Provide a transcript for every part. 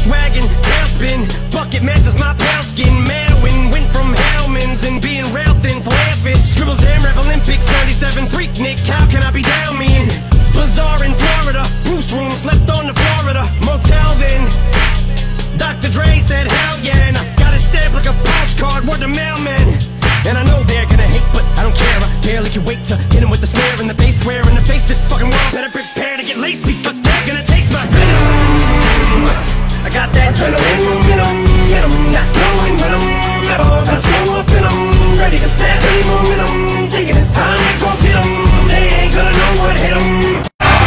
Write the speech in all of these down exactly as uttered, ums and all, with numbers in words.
Volkswagen, tailspin, bucket matches my pale skin. Madwin went from Hellman's and being rail thin for laughing. Scribble Jam Rap Olympics, ninety-seven Freaknik, how can I be down mean? Bazaar in Florida, Bruce room, slept on the Florida motel then. Doctor Dre said hell yeah, and I got it stamped like a postcard, word to mailman. And I know they're gonna hate, but I don't care, I barely can wait to hit him with the snare and the bass. Swear in the face, this fucking world better prepare to get laced, because they're gonna taste my venom. I got that adrenaline momentum, get 'em, not knowing when I'm metal. Gotta slow up and I'm ready to snap any momentum. Thinking it's time to go get 'em, they ain't gonna know what hit 'em.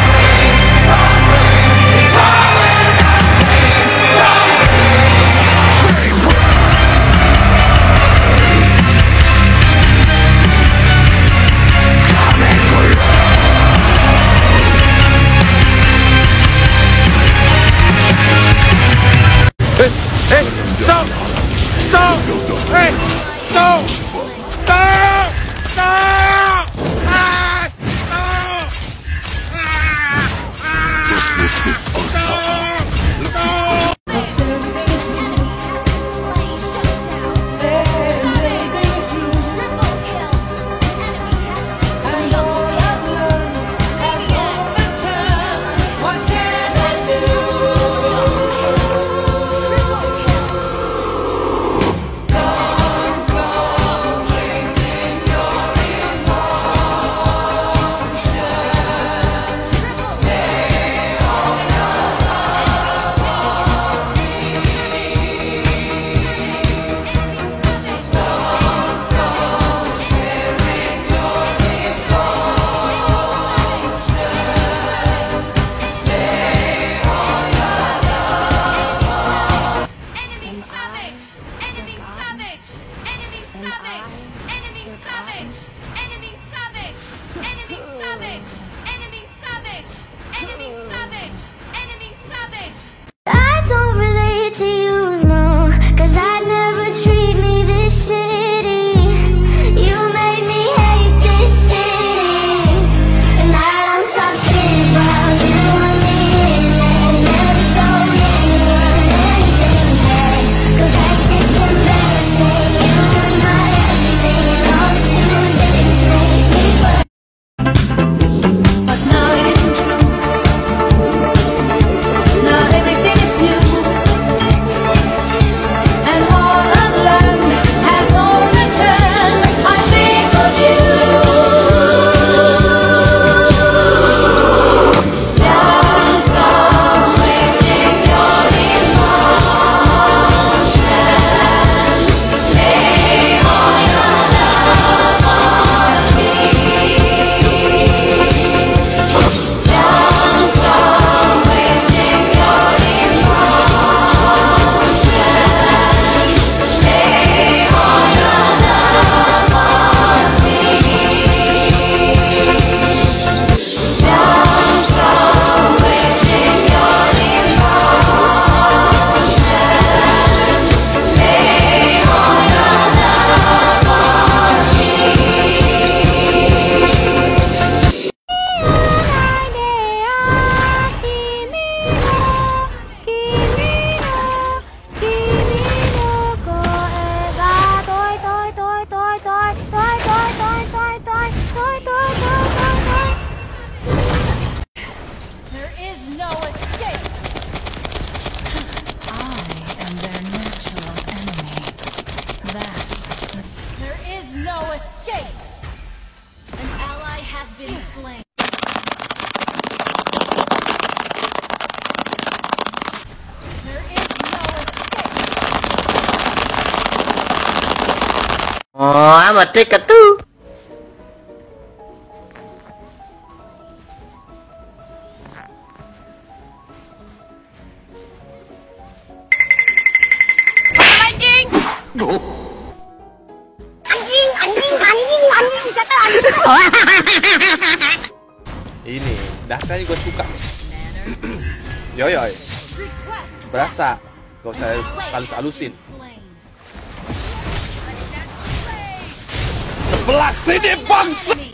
Hey, stop! Stop! Hey, stop! Stop! Stop! Ah! Stop! Ah! Ah! Stop! Stop! Oh, I'm a take a two. Anjing! Anjing, anjing, anjing, anjing, kata anjing. Ini, dasarnya gue suka. Yoyoy, berasa, gak usah halus-halusin. Sebelah sini bangsa.